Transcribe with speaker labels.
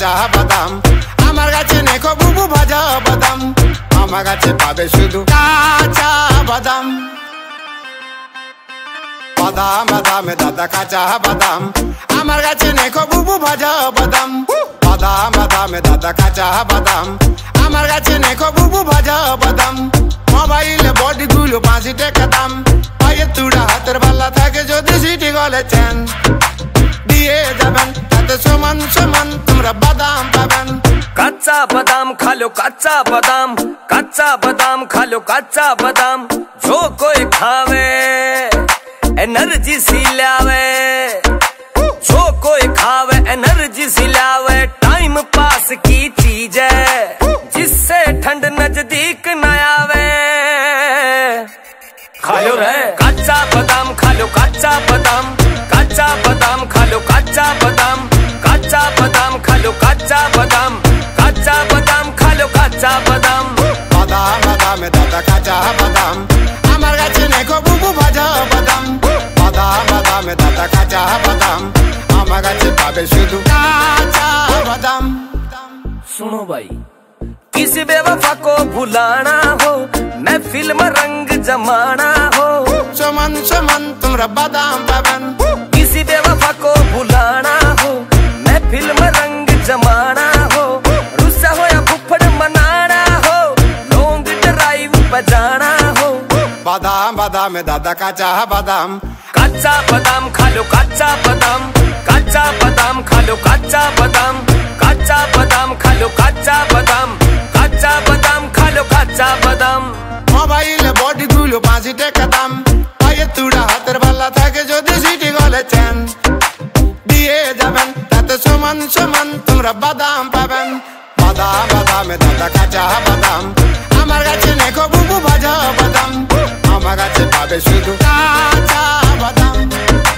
Speaker 1: কাঁচা বাদাম, আমার কাছে নেখো বুবু ভাজা বাদাম, আমার কাছে পাবে শুধু কাঁচা বাদাম। বাদাম বাদামে দাদা কাঁচা বাদাম, আমার কাছে নেখো বুবু ভাজা বাদাম, বাদাম বাদামে দাদা কাঁচা বাদাম, আমার কাছে নেখো বুবু ভাজা বাদাম। মোবাইলে বডিগুলো 5 টাকা দাম, পায়ের তুড়া হাতের বালা থাকে যদি সিটি গলে চেন দিয়ে যাবেন, তাতে সমান সমান তোমরা বাদাম পাবেন।
Speaker 2: কাঁচা বাদাম খালো কাঁচা বাদাম, কাঁচা বাদাম খালো কাঁচা বাদাম, जो कोई खावे एनर्जी सी लावे, जो कोई खावे एनर्जी सी लावे। टाइम पास की चीज है जिससे ठंड नजदीक न आवे। खालो रे काचा बादाम, खालो काचा बादाम, काचा बादाम खालो काचा बादाम, काचा बादाम खालो काचा बादाम, काचा बादाम खालो काचा बादाम।
Speaker 1: বাদাম বাদামে দাদা কাঁচা বাদাম, আমার কাছে নেখো বুবু ভাজা বাদাম, বাদাম বাদামে দাদা কাঁচা বাদাম, আমার কাছে পাবে শুধু কাঁচা বাদাম।
Speaker 2: सुनो भाई, किसी बेवफा को भुलाना हो, महफिल में रंग जमाना हो,
Speaker 1: সমান সমান তোমরা বাদাম পাবেন।
Speaker 2: किसी बेवफा को भुलाना हो, महफिल में रंग जमाना हो, रुस्सा हो या फुफड़ मनाना हो, लॉन्ग ड्राइव पे जाना हो।
Speaker 1: বাদাম বাদামে দাদা কাঁচা বাদাম,
Speaker 2: काचा बादाम खालो काचा बादाम, काचा बादाम खालो काचा बादाम, काचा बादाम खालो काचा बादाम, काचा बादाम खालो काचा बादाम।
Speaker 1: মোবাইলে বডিগুলো 5 টাকা দাম, পায়ের তুড়া হাতের বালা থাকে যদি সিটি গলে চেন দিয়ে যাবেন, তাতে সমান সমান তোমরা বাদাম পাবেন। বাদাম বাদামে দাদা কাঁচা বাদাম, আমার কাছে নেখো বুবু ভাজা বাদাম, আমার কাছে পাবে শুধু কাঁচা বাদাম।